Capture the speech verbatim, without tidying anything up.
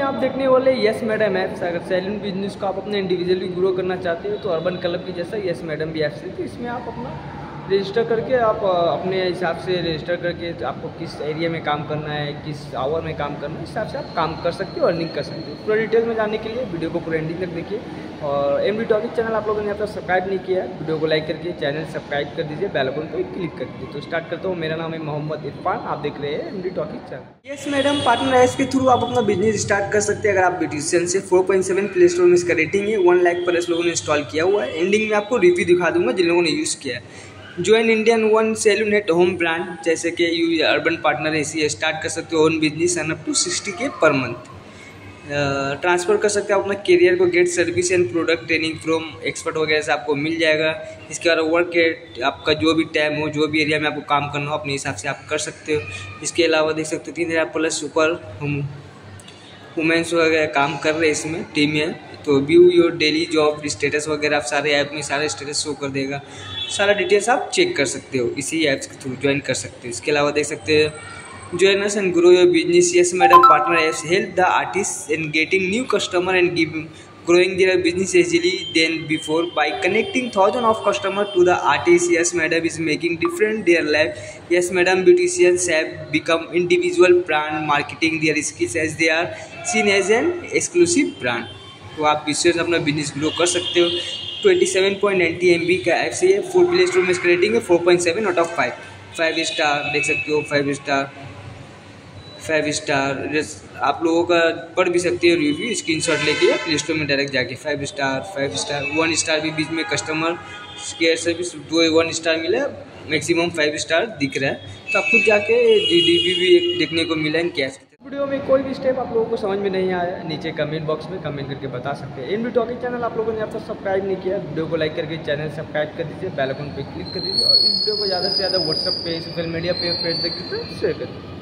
आप देखने वाले यस मैडम ऐप्स। अगर सैलून बिजनेस को आप अपने इंडिविजुअली ग्रो करना चाहते हो तो अर्बन क्लब की जैसा यस मैडम भी ऐप्स है, तो इसमें आप अपना रजिस्टर करके आप अपने हिसाब से रजिस्टर करके आपको किस एरिया में काम करना है, किस आवर में काम करना है, इस हिसाब से आप काम कर सकते हो, अर्निंग कर सकते हो। पूरा डिटेल में जानने के लिए वीडियो को पूरा एंडिंग तक देखिए। और एम डी टॉकिंग चैनल आप लोगों ने यहाँ पर सब्सक्राइब नहीं किया है, वीडियो को लाइक करके चैनल सब्सक्राइब कर दीजिए, बेल आइकन पर क्लिक कर दीजिए। तो स्टार्ट करता हूँ। मेरा नाम है मोहम्मद इरफान, आप देख रहे हैं M D talking channel. Yes madam partner apps के थ्रू आप अपना बिजनेस स्टार्ट कर सकते हैं। अगर आप ब्यूटिशियन से four point seven play store में इसका रेटिंग है, वन लाख प्लस लोगों ने इंस्टॉल किया हुआ है। एंडिंग में आपको रिव्यू दिखा दूंगा जिन लोगों ने यूज़ किया है। Join Indian one salon at home brand, जैसे कि यू अर्बन पार्टनर है, इसी स्टार्ट कर सकते हो own business and up to sixty K per month. Transfer कर सकते हो अपना करियर को, get service and product training from expert वगैरह से आपको मिल जाएगा। इसके बाद वर्क है, आपका जो भी टाइम हो, जो भी एरिया में आपको काम करना हो, अपने हिसाब से आप कर सकते हो। इसके अलावा देख सकते हो तीन हज़ार प्लस सुपर वुमेंस वगैरह काम कर रहे हैं इसमें, टीम है। तो view your daily job status वगैरह आप सारे ऐप में सारे स्टेटस शो कर देगा। सारा डिटेल्स आप चेक कर सकते हो, इसी ऐप्स के थ्रू ज्वाइन कर सकते हो। इसके अलावा देख सकते हो join us and grow your business. Yes madam partner apps help the artists in getting new customer and give growing their business easily than before by connecting thousands of customer to the artists. Yes madam is making different their life. Yes madam beauticians have become individual brand, marketing their skills as they are seen as an exclusive brand. तो आप इससे अपना business grow कर सकते हो। Twenty seven point ninety M B का app से full play store में इसका रेटिंग है four point seven out of five. Five star देख सकते हो, फाइव स्टार फाइव स्टार आप लोगों का पढ़ भी सकते हो रिव्यू, स्क्रीनशॉट लेके प्ले स्टोर में डायरेक्ट जाके। Five star five star one star भी बीच में कस्टमर केयर सर्विस दो वन स्टार मिला, मैक्सिमम फाइव स्टार दिख रहा है। तो आप खुद जाके रिव्यू भी एक देखने को मिला इन कैश। वीडियो में कोई भी स्टेप आप लोगों को समझ में नहीं आया, नीचे कमेंट बॉक्स में कमेंट करके बता सकते हैं। एम डी टॉकिंग चैनल आप लोगों ने अब तक सब्सक्राइब नहीं किया, वीडियो को लाइक करके चैनल सब्सक्राइब कर दीजिए, बेल आइकन पे क्लिक कर दीजिए और इस वीडियो को ज़्यादा से ज़्यादा व्हाट्सएप पे, सोशल मीडिया पे, फेसबुक पे शेयर कर दीजिए।